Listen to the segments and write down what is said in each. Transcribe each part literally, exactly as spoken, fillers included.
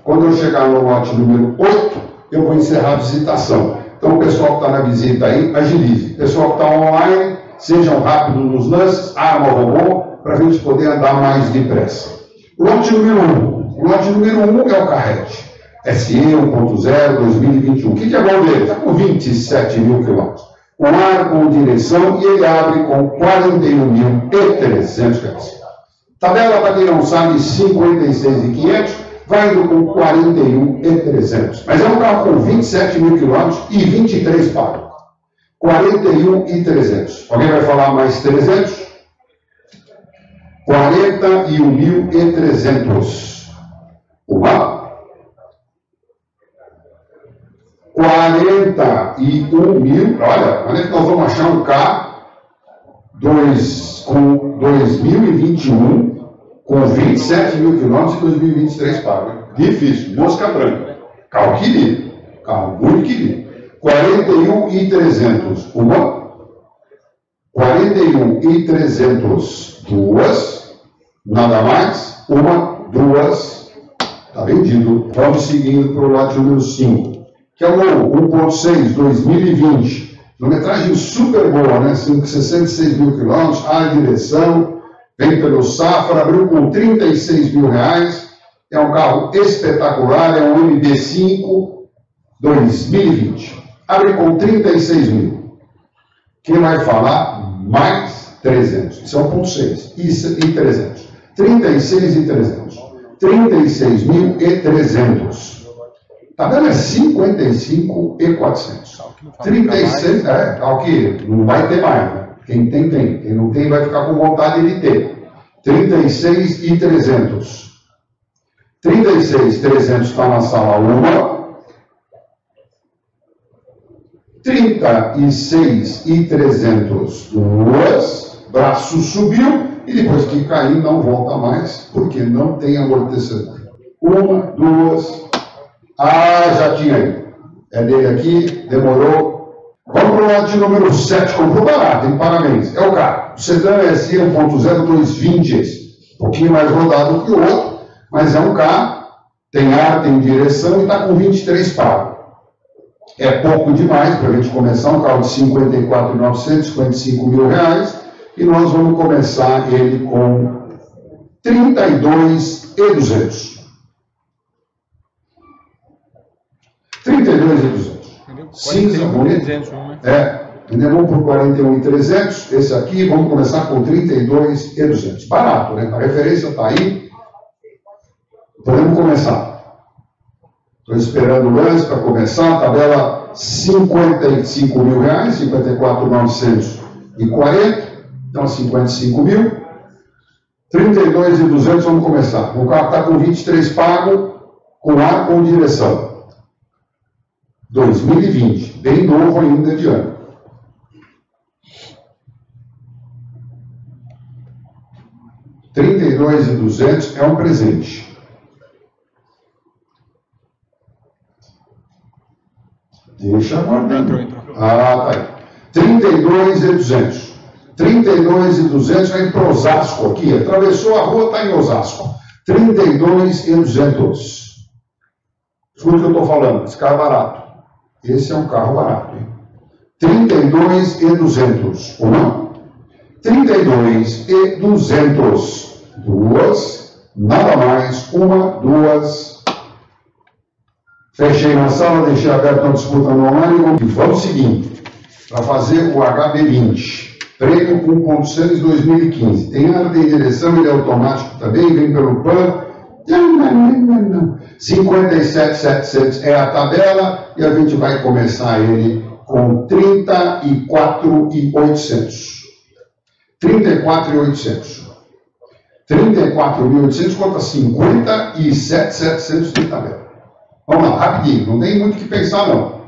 Quando eu chegar no lote número oito, eu vou encerrar a visitação. Então, o pessoal que está na visita aí, agilize. O pessoal que está online, sejam rápidos nos lances, arma o robô, para a gente poder andar mais depressa. Lote número um. O lote número um é o Carrete. S E um ponto zero dois mil e vinte e um. O que, que é bom dele? Está com vinte e sete mil quilômetros. Com ar, com direção, e ele abre com quarenta e um mil e trezentos reais. Tabela, para quem não sabe, cinquenta e seis mil e quinhentos, vai indo com quarenta e um mil e trezentos. Mas é um carro com vinte e sete mil quilômetros e vinte e três pagos. quarenta e um mil e trezentos. Alguém vai falar mais trezentos? quarenta e um mil e trezentos. Uma. quarenta e um mil. Olha, onde é que nós vamos achar um K dois, com dois mil e vinte e um com vinte e sete mil quilômetros e dois mil e vinte e três pagos? Difícil. Mosca branca. Carro querido. Carro muito querido. quarenta e um mil e trezentos. Uma. quarenta e um mil e trezentos. Duas. Nada mais. Uma, duas. Está vendido. Vamos seguindo para o lote número cinco. Que é o um ponto seis, dois mil e vinte. Quilometragem super boa, né? sessenta e seis mil quilômetros. A direção. Vem pelo Safra. Abriu com trinta e seis mil reais. É um carro espetacular. É um M B cinco dois mil e vinte. Abre com trinta e seis mil. Quem vai falar? Mais trezentos. Isso é um ponto seis. E trezentos. trinta e seis e trezentos. trinta e seis mil e trezentos. Tabela é cinquenta e cinco e quatrocentos. trinta e seis, é, tal que não vai ter mais, né? Quem tem, tem. Quem não tem, vai ficar com vontade de ter. trinta e seis e trezentos. trinta e seis, trezentos está na sala um. trinta e seis e trezentos, duas. Braço subiu e depois que cair não volta mais, porque não tem amortecedor. Uma, duas. Ah, já tinha aí. É dele aqui, demorou. Vamos para o lote número sete. Comprou barato, hein? Parabéns. É o carro. O sedã S E um ponto zero dois vinte. Um pouquinho mais rodado que o outro, mas é um carro. Tem ar, tem direção e está com vinte e três pagos. É pouco demais para a gente começar. Um carro de cinquenta e quatro mil e novecentos, cinquenta e cinco mil reais. E nós vamos começar ele com trinta e dois mil e duzentos. trinta e dois mil e duzentos. Cinza, bonito. É, vendemos por quarenta e um mil e trezentos. Esse aqui, vamos começar com trinta e dois mil e duzentos. Barato, né? A referência está aí. Podemos começar. Estou esperando o lance para começar. Tabela cinquenta e cinco mil reais, cinquenta e quatro mil novecentos e quarenta. Então, cinquenta e cinco mil. trinta e dois mil e duzentos, vamos começar. O carro está com vinte e três pago, com ar, com direção. dois mil e vinte, bem novo ainda de ano. trinta e dois mil e duzentos é um presente. Deixa aguardando. Ah, tá aí. trinta e dois mil e duzentos. trinta e dois mil e duzentos é em Osasco aqui. Atravessou a rua, está em Osasco. trinta e dois mil e duzentos. Escuta o que eu estou falando. Esse carro é barato. Esse é um carro barato. Hein? trinta e dois mil e duzentos. Uma. trinta e dois mil e duzentos. Duas. Nada mais. Uma, duas. Fechei na sala, deixei aberto a disputa no online. E vamos seguinte. Para fazer o H B vinte. Prêmio com um ponto seis dois mil e quinze. Tem ar de direção, ele é automático também, vem pelo P A N. cinquenta e sete mil e setecentos é a tabela e a gente vai começar ele com trinta e quatro mil e oitocentos. trinta e quatro mil e oitocentos. trinta e quatro mil e oitocentos contra cinquenta e sete mil e setecentos de tabela. Vamos lá, rapidinho, não tem muito o que pensar não.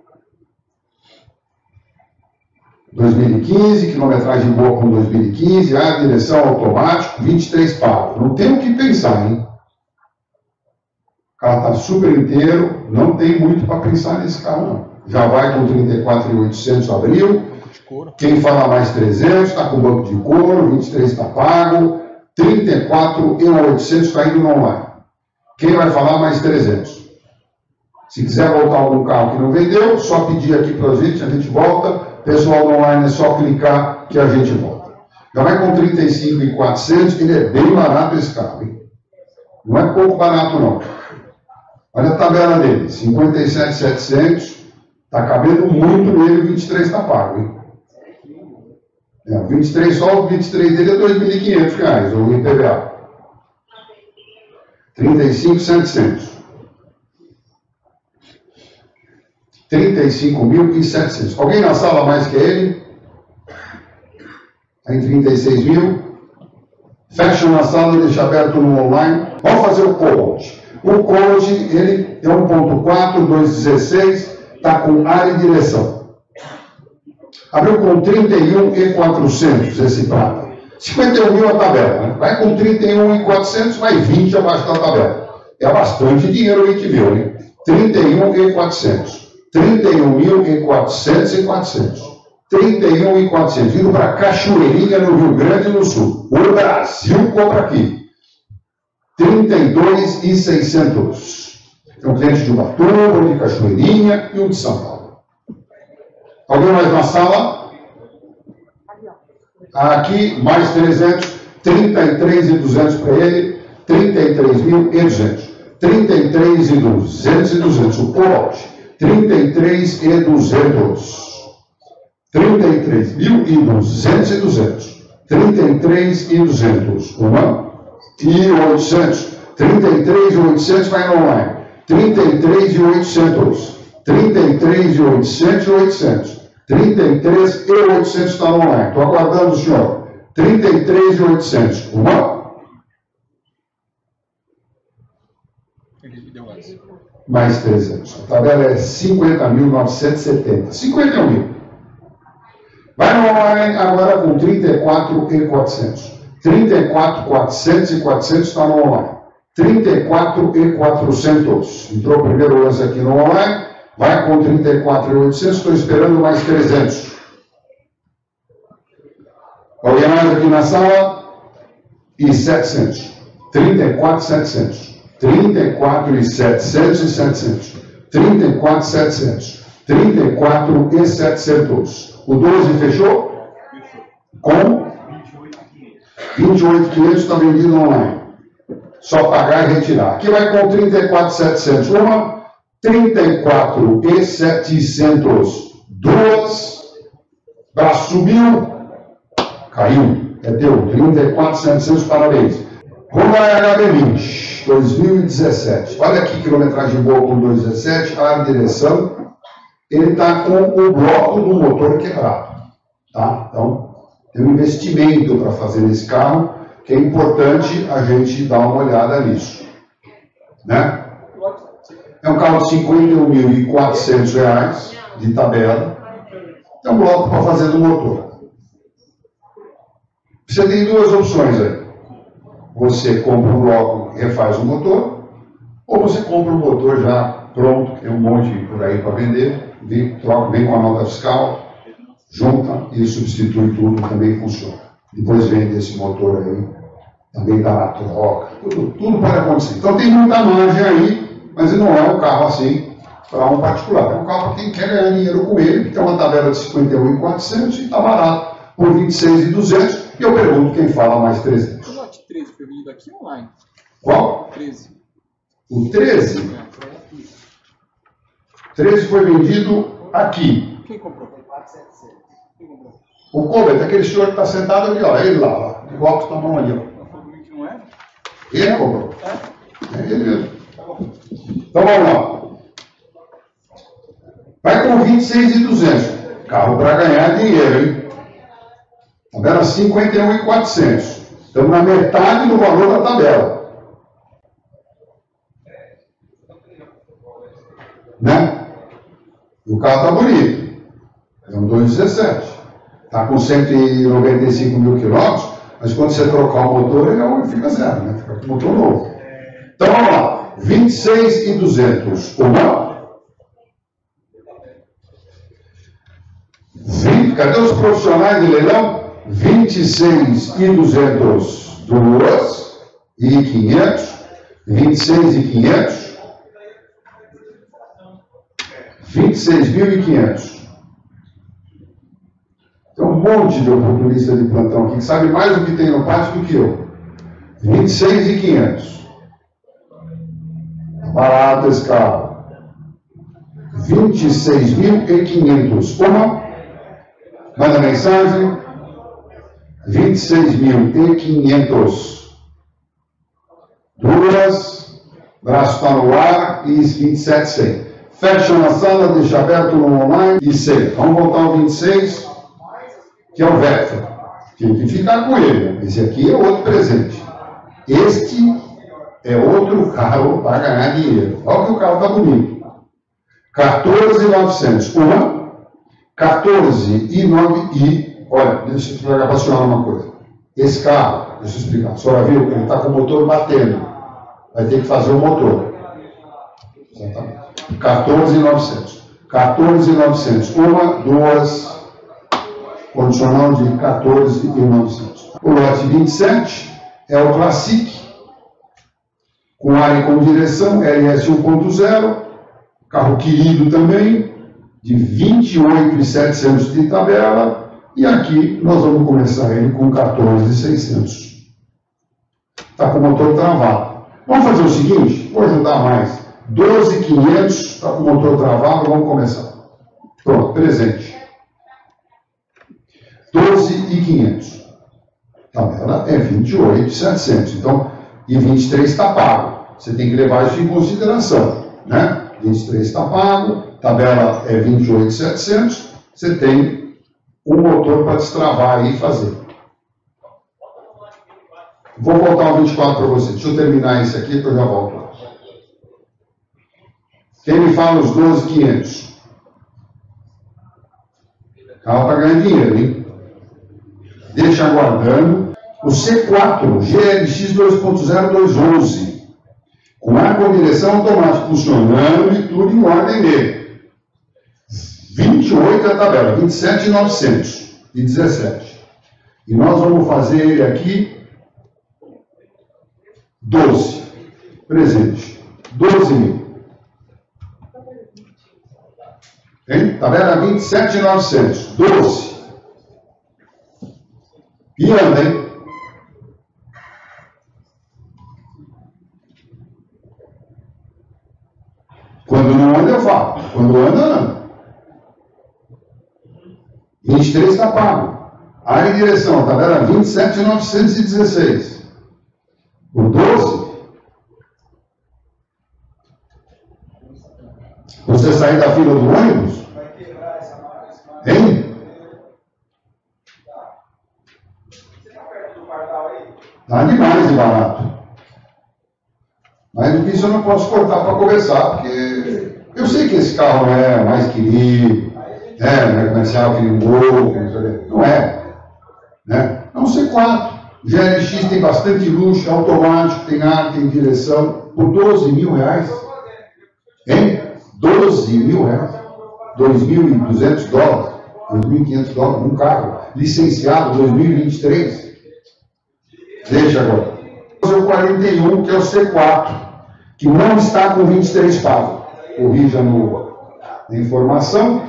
dois mil e quinze, quilometragem boa com dois mil e quinze, a direção automático, vinte e três pagos. Não tem o que pensar, hein? O carro está super inteiro, não tem muito para pensar nesse carro, não. Já vai com trinta e quatro mil e oitocentos, abriu. Quem fala mais trezentos, está com banco de couro, vinte e três está pago, trinta e quatro mil e oitocentos está indo no online. Quem vai falar mais trezentos? Se quiser voltar algum carro que não vendeu, só pedir aqui para a gente, a gente volta. Pessoal do online é só clicar que a gente volta. Já vai com trinta e cinco mil e quatrocentos, ele é bem barato esse carro, hein? Não é pouco barato não. Olha a tabela dele, cinquenta e sete mil e setecentos, está cabendo muito nele, vinte e três está pago, hein? É, vinte e três, só o vinte e três dele é dois mil e quinhentos reais, o I P V A. trinta e cinco mil e setecentos. trinta e cinco mil e setecentos. Alguém na sala mais que ele? Está em trinta e seis mil. Fecha na sala e deixa aberto no online. Vamos fazer o Corolla. O Corolla, ele é um ponto quatro, dois dezesseis, está com área e direção. Abriu com trinta e um mil e quatrocentos esse prata. cinquenta e um mil a tabela, né? Vai com trinta e um mil e quatrocentos, vai vinte abaixo da tabela. É bastante dinheiro que a gente viu, né? trinta e um mil e quatrocentos. trinta e um mil e quatrocentos e quatrocentos. trinta e um mil e quatrocentos. Indo para Cachoeirinha, no Rio Grande do Sul. O Brasil compra aqui. trinta e dois mil e seiscentos. Tem um cliente de Ubatuba, de Cachoeirinha e um de São Paulo. Alguém mais na sala? Aqui, mais trezentos. trinta e três mil e duzentos para ele. trinta e três mil e duzentos. trinta e três mil e duzentos e duzentos. O Corolla. trinta e três mil e duzentos. trinta e três mil e duzentos e duzentos. trinta e três mil e duzentos. Uma. E oitocentos. trinta e três mil e oitocentos vai no online. trinta e três mil e oitocentos. trinta e três mil e oitocentos e oitocentos. trinta e três mil e oitocentos está no online. Estou aguardando o senhor. trinta e três mil e oitocentos. Uma. Mais trezentos. A tabela é cinquenta mil novecentos e setenta. cinquenta e um mil. Vai no online agora com trinta e quatro mil e quatrocentos. trinta e quatro mil e quatrocentos e quatrocentos está no online. trinta e quatro mil e quatrocentos. Entrou o primeiro lance aqui no online. Vai com trinta e quatro mil e oitocentos. Estou esperando mais trezentos. Alguém mais aqui na sala? E setecentos. trinta e quatro mil e setecentos. trinta e quatro mil e setecentos e setecentos. trinta e quatro mil e setecentos. trinta e quatro mil e setecentos. O doze fechou? Com? vinte e oito mil e quinhentos está vendido online. Só pagar e retirar. Aqui vai com trinta e quatro mil e setecentos. Uma. trinta e quatro mil e setecentos. Duas. Braço subiu. Caiu. É teu. trinta e quatro mil e setecentos. Parabéns. Hyundai H B vinte. dois mil e dezessete. Olha aqui, quilometragem boa com dois mil e dezessete. A direção. Ele está com o bloco do motor quebrado. Tá? Então, tem um investimento para fazer nesse carro, que é importante a gente dar uma olhada nisso. Né? É um carro de cinquenta e um mil e quatrocentos reais de tabela. É um bloco para fazer do motor. Você tem duas opções aí. Você compra um bloco e refaz o motor, ou você compra um motor já pronto, que tem um monte por aí para vender, vem, troca, vem com a nota fiscal, junta e substitui tudo, também funciona. Depois vende esse motor aí, também dá a troca, tudo, tudo pode acontecer. Então tem muita margem aí, mas não é um carro assim para um particular. É um carro para quem quer ganhar dinheiro com ele, que tem uma tabela de cinquenta e um mil e quatrocentos e está barato por vinte e seis mil e duzentos. E eu pergunto quem fala mais trezentos. O lote treze foi vendido aqui online? Qual? treze. O treze? treze foi vendido aqui. Quem comprou? Quem comprou? O Colbert, aquele senhor que está sentado ali, ó, ele lá, lá, de óculos na mão ali, ó. Que não é? Ele comprou. É ele mesmo. Então vamos lá. Vai com vinte e seis mil e duzentos. Carro para ganhar dinheiro, hein? Tabela cinquenta e um mil e quatrocentos. Estamos na metade do valor da tabela. Né? O carro está bonito. É um dois mil e dezessete. Está com cento e noventa e cinco mil quilômetros, mas quando você trocar o motor, ele fica zero, né? Fica com motor novo. Então vamos lá. vinte e seis mil e duzentos. Uma. vinte, cadê os profissionais de leilão? vinte e seis mil e duzentos. Duas. E quinhentos. vinte e seis mil e quinhentos. vinte e seis mil e quinhentos. Tem um monte de oportunista de plantão aqui que sabe mais do que tem no pátio do que eu. vinte e seis mil e quinhentos. Barato esse carro. vinte e seis mil e quinhentos. Uma. Manda mensagem. vinte e seis mil e quinhentos. Duas. Braço está no ar. E vinte e sete mil e cem. Fecha na sala, deixa aberto no online. E cem. Vamos voltar ao vinte e seis, que é o Vectra. Tem que ficar com ele. Esse aqui é outro presente. Este é outro carro para ganhar dinheiro. Olha que o carro está bonito. quatorze mil e novecentos. Uma. quatorze mil e novecentos. E, olha, deixa eu explicar para a senhora uma coisa. Esse carro, deixa eu explicar. A senhora viu que ele está com o motor batendo. Vai ter que fazer o motor. Exatamente. quatorze mil e novecentos. quatorze mil e novecentos. Uma, duas. Condicional de quatorze mil e novecentos. O lote vinte e sete é o Classic. Com ar e com direção, L S um ponto zero. Carro querido também. De vinte e oito mil e setecentos de tabela. E aqui nós vamos começar ele com quatorze mil e seiscentos. Está com o motor travado. Vamos fazer o seguinte, vou ajudar mais. doze mil e quinhentos, está com o motor travado, vamos começar. Pronto, presente. doze mil e quinhentos. Tabela é vinte e oito mil e setecentos. Então, e vinte e três está pago. Você tem que levar isso em consideração. Né? vinte e três está pago, tabela é vinte e oito mil e setecentos. Você tem um motor para destravar aí e fazer. Vou voltar ao vinte e quatro para você. Deixa eu terminar esse aqui que eu já volto lá. Quem me fala os doze mil e quinhentos? O carro está ganhando dinheiro, hein? Deixa aguardando. O C quatro, G L X dois ponto zero dois onze. Com ar com direção automática funcionando e tudo em ordem dele. vinte e oito é a tabela, vinte e sete mil e novecentos e dezessete. E nós vamos fazer ele aqui doze. Presente. doze mil. Hein? Tabela vinte e sete mil e novecentos. doze. E anda, hein? Quando não anda, eu falo. Quando anda, anda. vinte e três está pago. Área e direção, tabela vinte e sete mil novecentos e dezesseis. O doze. Você sair da fila do ônibus? Hein? Tá demais de barato. Mas do que isso eu não posso cortar para conversar, porque eu sei que esse carro não é mais querido, né? Não é comercial que nem um Gol, não é. Né? É um C quatro. O G L X tem bastante luxo, é automático, tem ar, tem direção, por doze mil reais. Hein? doze mil reais. dois mil e duzentos dólares. dois mil e quinhentos dólares um carro. Licenciado dois mil e vinte e três. Deixa agora. O quarenta e um, que é o C quatro, que não está com vinte e três pago. Corrija no, na informação.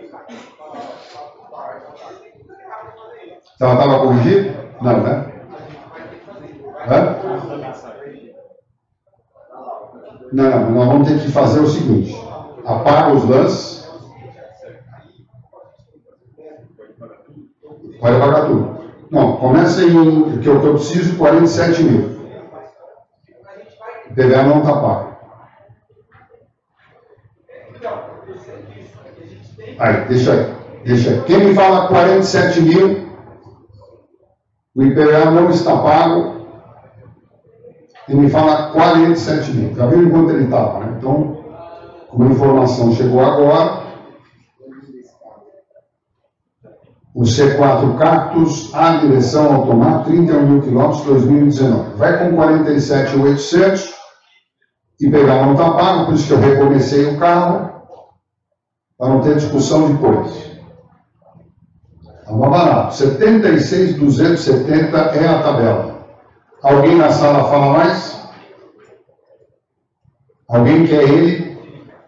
Estava corrigido? Não, né? Hã? Não, não, nós vamos ter que fazer o seguinte: apaga os lances. Pode apagar tudo. Não, começa em, que eu, que eu preciso, quarenta e sete mil. O P V A não está pago. Aí, deixa aí. Deixa aí. Quem me fala quarenta e sete mil, o I P V A não está pago. Quem me fala quarenta e sete mil. Já viu enquanto ele estava, né? Então, como a informação chegou agora, o C quatro Cactus, a direção automática, trinta e um mil quilômetros, dois mil e dezenove. Vai com quarenta e sete mil e oitocentos, e pegar não está pago, por isso que eu recomecei o carro, para não ter discussão depois. Está mais barato. setenta e seis mil duzentos e setenta é a tabela. Alguém na sala fala mais? Alguém quer ele?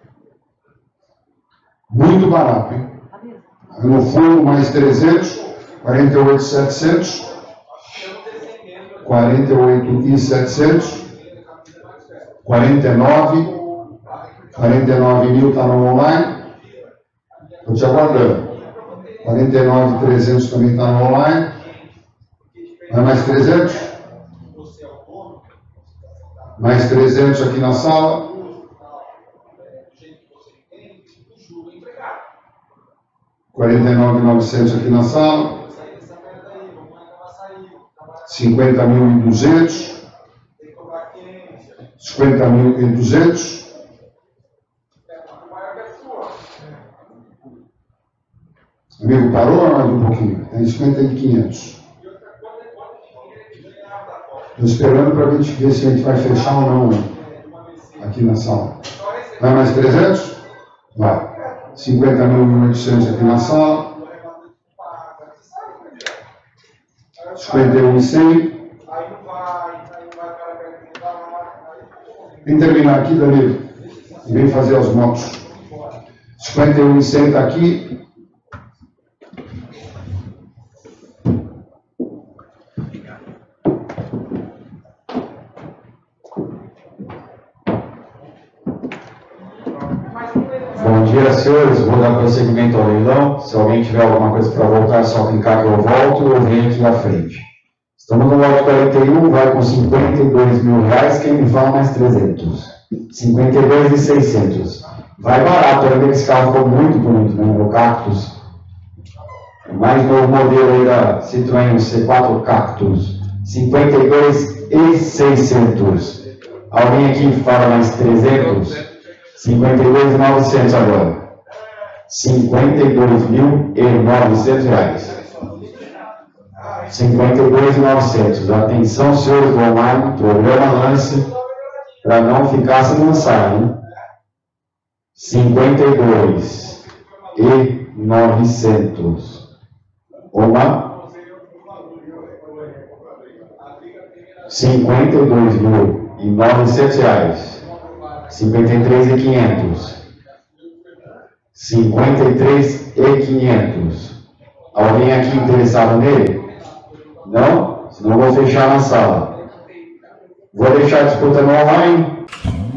Muito barato, hein? No fundo, mais trezentos, quarenta e oito mil e setecentos. quarenta e oito mil e setecentos. quarenta e nove. quarenta e nove mil está no online. Estou te aguardando. quarenta e nove mil e trezentos também está no online. Vai mais trezentos? Mais trezentos aqui na sala. quarenta e nove mil e novecentos aqui na sala. cinquenta mil e duzentos. cinquenta mil e duzentos. Amigo, parou ou mais um pouquinho? Tem cinquenta mil e quinhentos. Estou esperando para a gente ver se a gente vai fechar ou não aqui na sala. Vai mais trezentos? Vai. cinquenta mil e oitocentos aqui na sala. cinquenta e um mil e cem. Vem terminar aqui, Danilo. E vem fazer os motos. cinquenta e um mil e cem está aqui. Bom dia, senhores. Vou dar prosseguimento ao leilão. Se alguém tiver alguma coisa para voltar, é só clicar que eu volto ou venho aqui na frente. Estamos no lote quarenta e um, vai com cinquenta e dois mil reais. Quem me fala mais trezentos? cinquenta e dois mil e seiscentos. Vai barato, ainda que esse carro ficou muito bonito, né? O Cactus. O mais novo modelo aí da Citroën C quatro Cactus. cinquenta e dois mil e seiscentos. Alguém aqui fala mais trezentos? cinquenta e dois mil e novecentos agora. cinquenta e dois mil e novecentos reais. cinquenta e dois mil e novecentos. Atenção, senhores do online, programa lance, para não ficar sem lançar, hein? cinquenta e dois mil e novecentos. Uma. cinquenta e dois mil e novecentos reais. cinquenta e três mil e quinhentos. cinquenta e três mil e quinhentos. Alguém aqui interessado nele? Não? Senão eu vou fechar na sala. Vou deixar a disputa no online.